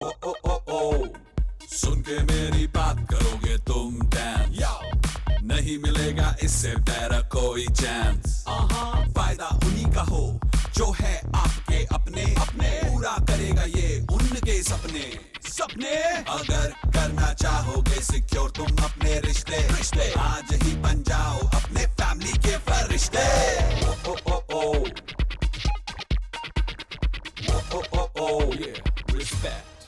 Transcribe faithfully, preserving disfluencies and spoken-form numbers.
ओ ओ ओ ओ सुन के मेरी बात करोगे तुम डांस, नहीं मिलेगा इससे बेहतर कोई चांस। फायदा उन्हीं का हो जो है आपके अपने अपने, पूरा करेगा ये उनके सपने सपने। अगर करना चाहोगे सिक्योर तुम अपने रिश्ते रिश्ते, आज ही बन जाओ अपने फैमिली के फरिश्ते। ओ ओ ओ ओ ओ ओ ओ, yeah, respect.